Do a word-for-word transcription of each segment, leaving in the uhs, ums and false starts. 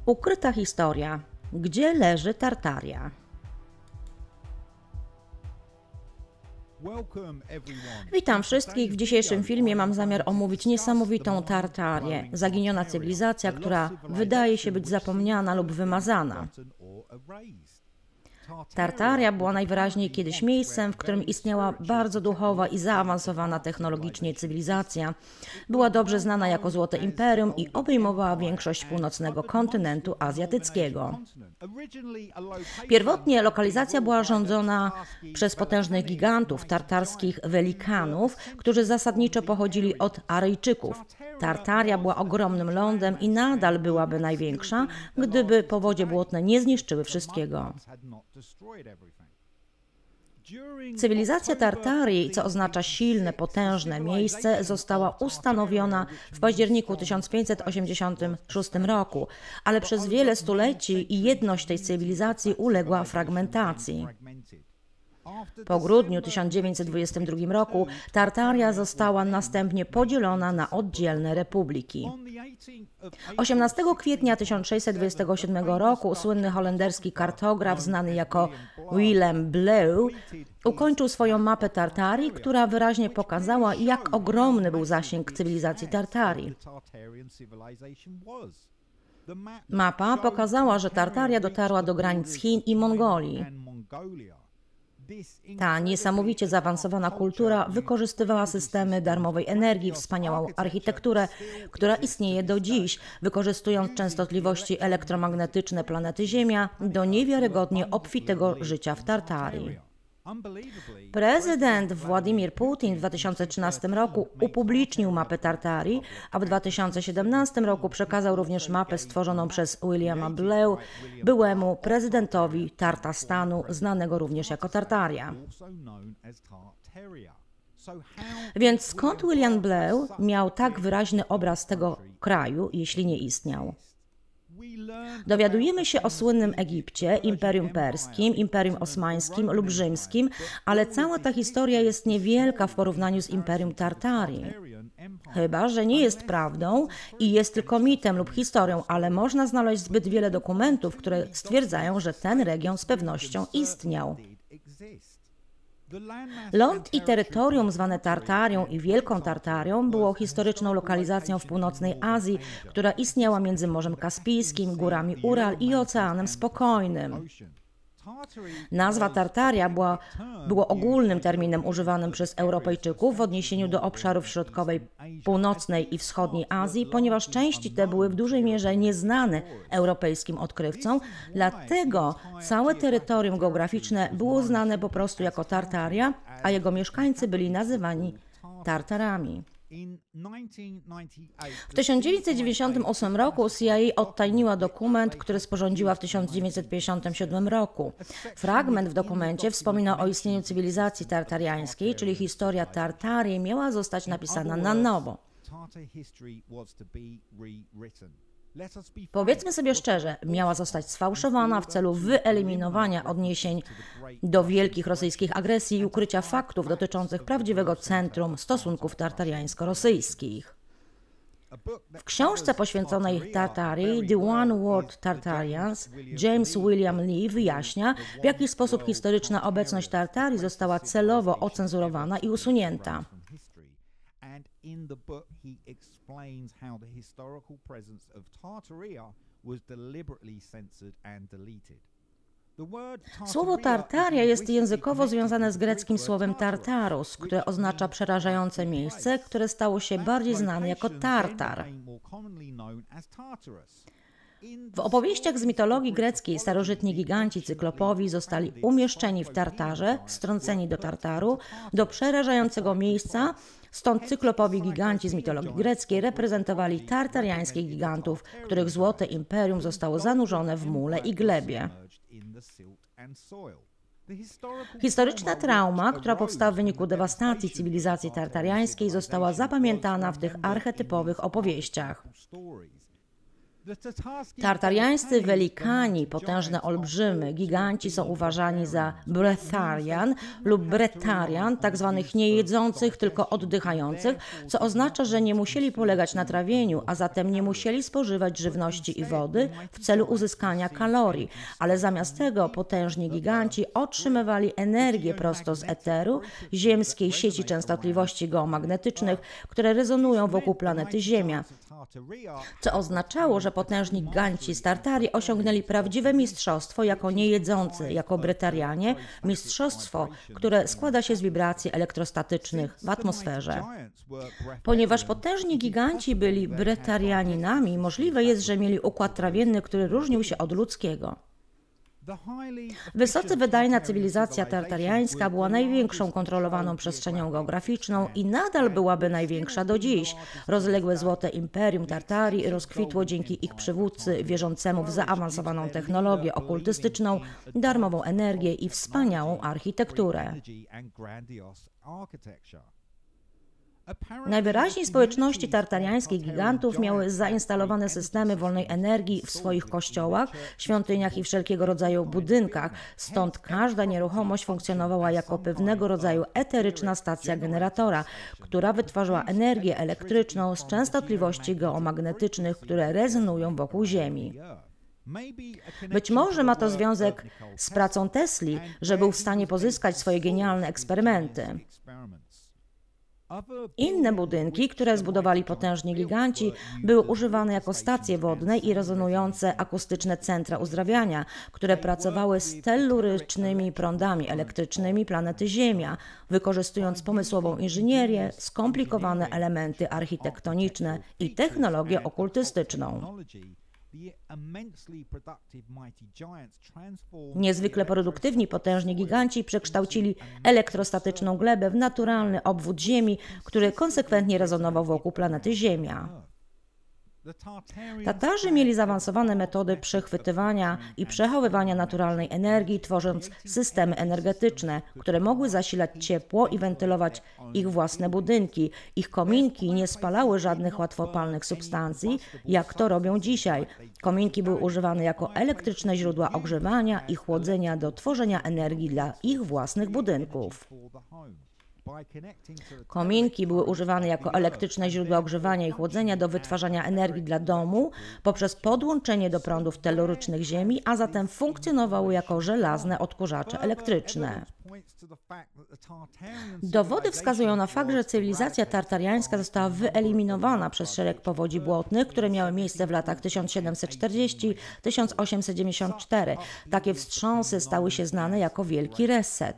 Ukryta historia. Gdzie leży Tartaria? Witam wszystkich. W dzisiejszym filmie mam zamiar omówić niesamowitą Tartarię, zaginiona cywilizacja, która wydaje się być zapomniana lub wymazana. Tartaria była najwyraźniej kiedyś miejscem, w którym istniała bardzo duchowa i zaawansowana technologicznie cywilizacja. Była dobrze znana jako Złote Imperium i obejmowała większość północnego kontynentu azjatyckiego. Pierwotnie lokalizacja była rządzona przez potężnych gigantów, tartarskich welikanów, którzy zasadniczo pochodzili od Aryjczyków. Tartaria była ogromnym lądem i nadal byłaby największa, gdyby powodzie błotne nie zniszczyły wszystkiego. Cywilizacja Tartarii, co oznacza silne, potężne miejsce, została ustanowiona w październiku tysiąc pięćset osiemdziesiątym szóstym roku, ale przez wiele stuleci i jedność tej cywilizacji uległa fragmentacji. Po grudniu tysiąc dziewięćset dwudziestym drugim roku Tartaria została następnie podzielona na oddzielne republiki. osiemnastego kwietnia tysiąc sześćset dwudziestego siódmego roku słynny holenderski kartograf znany jako Willem Bleu ukończył swoją mapę Tartarii, która wyraźnie pokazała, jak ogromny był zasięg cywilizacji Tartarii. Mapa pokazała, że Tartaria dotarła do granic Chin i Mongolii. Ta niesamowicie zaawansowana kultura wykorzystywała systemy darmowej energii, wspaniałą architekturę, która istnieje do dziś, wykorzystując częstotliwości elektromagnetyczne planety Ziemia do niewiarygodnie obfitego życia w Tartarii. Prezydent Władimir Putin w dwa tysiące trzynastym roku upublicznił mapę Tartarii, a w dwa tysiące siedemnastym roku przekazał również mapę stworzoną przez Willema Bleu, byłemu prezydentowi Tartastanu, znanego również jako Tartaria. Więc skąd Willem Bleu miał tak wyraźny obraz tego kraju, jeśli nie istniał? Dowiadujemy się o słynnym Egipcie, Imperium Perskim, Imperium Osmańskim lub Rzymskim, ale cała ta historia jest niewielka w porównaniu z Imperium Tartarii. Chyba że nie jest prawdą i jest tylko mitem lub historią, ale można znaleźć zbyt wiele dokumentów, które stwierdzają, że ten region z pewnością istniał. Ląd i terytorium zwane Tartarią i Wielką Tartarią było historyczną lokalizacją w północnej Azji, która istniała między Morzem Kaspijskim, górami Ural i Oceanem Spokojnym. Nazwa Tartaria była, była ogólnym terminem używanym przez Europejczyków w odniesieniu do obszarów środkowej, północnej i wschodniej Azji, ponieważ części te były w dużej mierze nieznane europejskim odkrywcom, dlatego całe terytorium geograficzne było znane po prostu jako Tartaria, a jego mieszkańcy byli nazywani Tartarami. W tysiąc dziewięćset dziewięćdziesiątym ósmym roku C I A odtajniła dokument, który sporządziła w tysiąc dziewięćset pięćdziesiątym siódmym roku. Fragment w dokumencie wspomina o istnieniu cywilizacji tartariańskiej, czyli historia Tartarii miała zostać napisana na nowo. Powiedzmy sobie szczerze, miała zostać sfałszowana w celu wyeliminowania odniesień do wielkich rosyjskich agresji i ukrycia faktów dotyczących prawdziwego centrum stosunków tartariańsko-rosyjskich. W książce poświęconej Tartarii The One World Tartarians James William Lee wyjaśnia, w jaki sposób historyczna obecność Tartarii została celowo ocenzurowana i usunięta. In the book he explains how the historical presence of Tartaria was deliberately censored and deleted. Słowo Tartaria jest językowo związane z greckim słowem Tartarus, które oznacza przerażające miejsce, które stało się bardziej znane jako Tartar. W opowieściach z mitologii greckiej starożytni giganci cyklopowi zostali umieszczeni w Tartarze, strąceni do Tartaru, do przerażającego miejsca, stąd cyklopowi giganci z mitologii greckiej reprezentowali tartariańskich gigantów, których Złote Imperium zostało zanurzone w mule i glebie. Historyczna trauma, która powstała w wyniku dewastacji cywilizacji tartariańskiej, została zapamiętana w tych archetypowych opowieściach. Tartariańscy welikani, potężne olbrzymy, giganci są uważani za breatharian lub brettarian, tak zwanych niejedzących, tylko oddychających, co oznacza, że nie musieli polegać na trawieniu, a zatem nie musieli spożywać żywności i wody w celu uzyskania kalorii, ale zamiast tego potężni giganci otrzymywali energię prosto z eteru, ziemskiej sieci częstotliwości geomagnetycznych, które rezonują wokół planety Ziemia, co oznaczało, że potężni giganci z Tartarii osiągnęli prawdziwe mistrzostwo jako niejedzący, jako bretarianie, mistrzostwo, które składa się z wibracji elektrostatycznych w atmosferze. Ponieważ potężni giganci byli bretarianinami, możliwe jest, że mieli układ trawienny, który różnił się od ludzkiego. Wysoce wydajna cywilizacja tartariańska była największą kontrolowaną przestrzenią geograficzną i nadal byłaby największa do dziś. Rozległe złote imperium Tartarii rozkwitło dzięki ich przywódcy wierzącemu w zaawansowaną technologię okultystyczną, darmową energię i wspaniałą architekturę. Najwyraźniej społeczności tartariańskich gigantów miały zainstalowane systemy wolnej energii w swoich kościołach, świątyniach i wszelkiego rodzaju budynkach, stąd każda nieruchomość funkcjonowała jako pewnego rodzaju eteryczna stacja generatora, która wytwarzała energię elektryczną z częstotliwości geomagnetycznych, które rezonują wokół Ziemi. Być może ma to związek z pracą Tesli, że był w stanie pozyskać swoje genialne eksperymenty. Inne budynki, które zbudowali potężni giganci, były używane jako stacje wodne i rezonujące akustyczne centra uzdrawiania, które pracowały z tellurycznymi prądami elektrycznymi planety Ziemia, wykorzystując pomysłową inżynierię, skomplikowane elementy architektoniczne i technologię okultystyczną. Niezwykle produktywni potężni giganci przekształcili elektrostatyczną glebę w naturalny obwód Ziemi, który konsekwentnie rezonował wokół planety Ziemia. Tatarzy mieli zaawansowane metody przechwytywania i przechowywania naturalnej energii, tworząc systemy energetyczne, które mogły zasilać ciepło i wentylować ich własne budynki. Ich kominki nie spalały żadnych łatwopalnych substancji, jak to robią dzisiaj. Kominki były używane jako elektryczne źródła ogrzewania i chłodzenia do tworzenia energii dla ich własnych budynków. Kominki były używane jako elektryczne źródła ogrzewania i chłodzenia do wytwarzania energii dla domu poprzez podłączenie do prądów tellurycznych Ziemi, a zatem funkcjonowały jako żelazne odkurzacze elektryczne. Dowody wskazują na fakt, że cywilizacja tartariańska została wyeliminowana przez szereg powodzi błotnych, które miały miejsce w latach tysiąc siedemset czterdziesty do tysiąc osiemset dziewięćdziesiątego czwartego. Takie wstrząsy stały się znane jako Wielki Reset.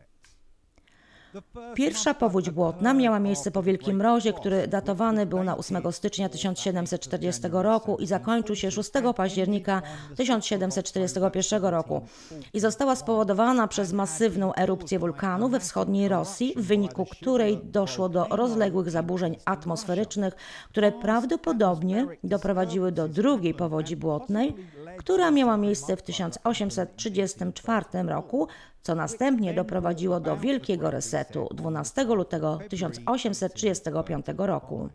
Pierwsza powódź błotna miała miejsce po Wielkim Mrozie, który datowany był na ósmego stycznia tysiąc siedemset czterdziestego roku i zakończył się szóstego października tysiąc siedemset czterdziestego pierwszego roku i została spowodowana przez masywną erupcję wulkanu we wschodniej Rosji, w wyniku której doszło do rozległych zaburzeń atmosferycznych, które prawdopodobnie doprowadziły do drugiej powodzi błotnej, która miała miejsce w tysiąc osiemset trzydziestym czwartym roku, co następnie doprowadziło do Wielkiego Resetu dwunastego lutego tysiąc osiemset trzydziestego piątego roku.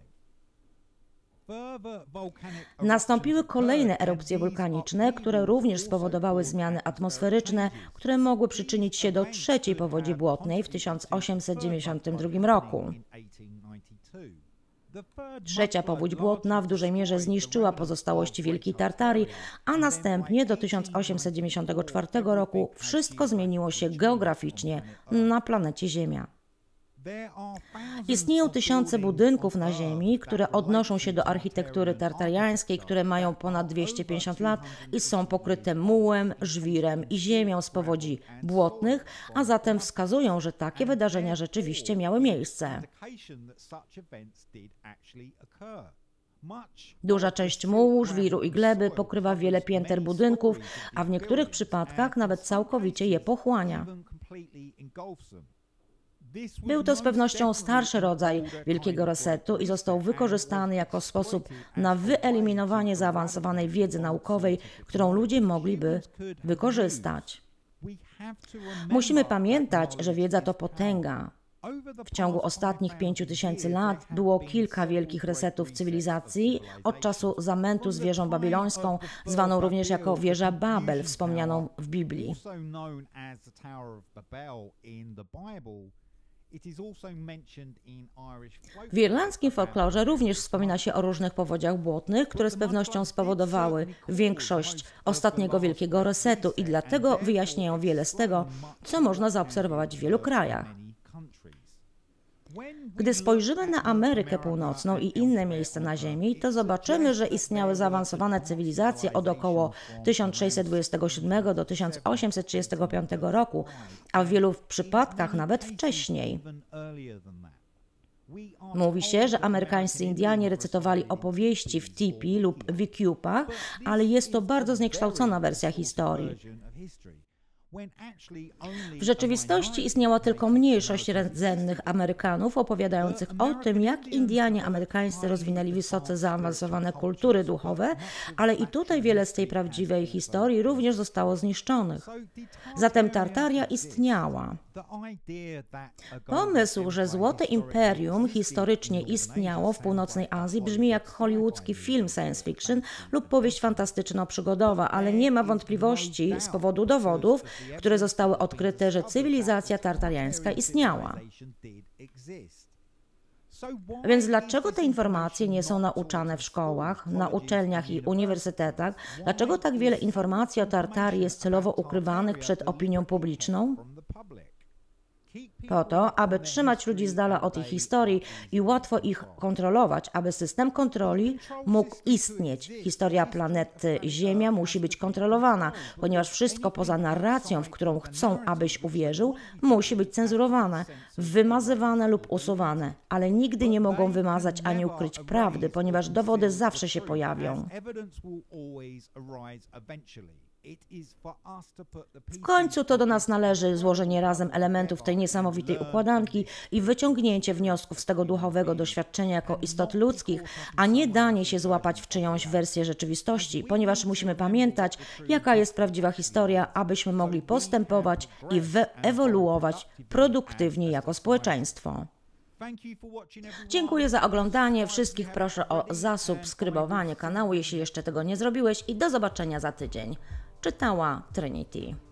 Nastąpiły kolejne erupcje wulkaniczne, które również spowodowały zmiany atmosferyczne, które mogły przyczynić się do trzeciej powodzi błotnej w tysiąc osiemset dziewięćdziesiątym drugim roku. Trzecia powódź błotna w dużej mierze zniszczyła pozostałości Wielkiej Tartarii, a następnie do tysiąc osiemset dziewięćdziesiątego czwartego roku wszystko zmieniło się geograficznie na planecie Ziemia. Istnieją tysiące budynków na Ziemi, które odnoszą się do architektury tartariańskiej, które mają ponad dwieście pięćdziesiąt lat i są pokryte mułem, żwirem i ziemią z powodzi błotnych, a zatem wskazują, że takie wydarzenia rzeczywiście miały miejsce. Duża część mułu, żwiru i gleby pokrywa wiele pięter budynków, a w niektórych przypadkach nawet całkowicie je pochłania. Był to z pewnością starszy rodzaj Wielkiego Resetu i został wykorzystany jako sposób na wyeliminowanie zaawansowanej wiedzy naukowej, którą ludzie mogliby wykorzystać. Musimy pamiętać, że wiedza to potęga. W ciągu ostatnich pięciu tysięcy lat było kilka wielkich resetów cywilizacji od czasu zamętu z wieżą babilońską, zwaną również jako wieża Babel, wspomnianą w Biblii. W irlandzkim folklorze również wspomina się o różnych powodziach błotnych, które z pewnością spowodowały większość ostatniego wielkiego resetu i dlatego wyjaśniają wiele z tego, co można zaobserwować w wielu krajach. Gdy spojrzymy na Amerykę Północną i inne miejsca na Ziemi, to zobaczymy, że istniały zaawansowane cywilizacje od około tysiąc sześćset dwudziestego siódmego do tysiąc osiemset trzydziestego piątego roku, a w wielu przypadkach nawet wcześniej. Mówi się, że amerykańscy Indianie recytowali opowieści w tipi lub wikipach, ale jest to bardzo zniekształcona wersja historii. W rzeczywistości istniała tylko mniejszość rdzennych Amerykanów opowiadających o tym, jak Indianie amerykańscy rozwinęli wysoce zaawansowane kultury duchowe, ale i tutaj wiele z tej prawdziwej historii również zostało zniszczonych. Zatem Tartaria istniała. Pomysł, że Złote Imperium historycznie istniało w północnej Azji, brzmi jak hollywoodzki film science fiction lub powieść fantastyczno-przygodowa, ale nie ma wątpliwości z powodu dowodów, które zostały odkryte, że cywilizacja tartariańska istniała. Więc dlaczego te informacje nie są nauczane w szkołach, na uczelniach i uniwersytetach? Dlaczego tak wiele informacji o Tartarii jest celowo ukrywanych przed opinią publiczną? Po to, aby trzymać ludzi z dala od ich historii i łatwo ich kontrolować, aby system kontroli mógł istnieć. Historia planety Ziemia musi być kontrolowana, ponieważ wszystko poza narracją, w którą chcą, abyś uwierzył, musi być cenzurowane, wymazywane lub usuwane, ale nigdy nie mogą wymazać ani ukryć prawdy, ponieważ dowody zawsze się pojawią. W końcu to do nas należy złożenie razem elementów tej niesamowitej układanki i wyciągnięcie wniosków z tego duchowego doświadczenia jako istot ludzkich, a nie danie się złapać w czyjąś wersję rzeczywistości, ponieważ musimy pamiętać, jaka jest prawdziwa historia, abyśmy mogli postępować i ewoluować produktywnie jako społeczeństwo. Dziękuję za oglądanie. Wszystkich proszę o zasubskrybowanie kanału, jeśli jeszcze tego nie zrobiłeś, i do zobaczenia za tydzień. Czytała Trinity.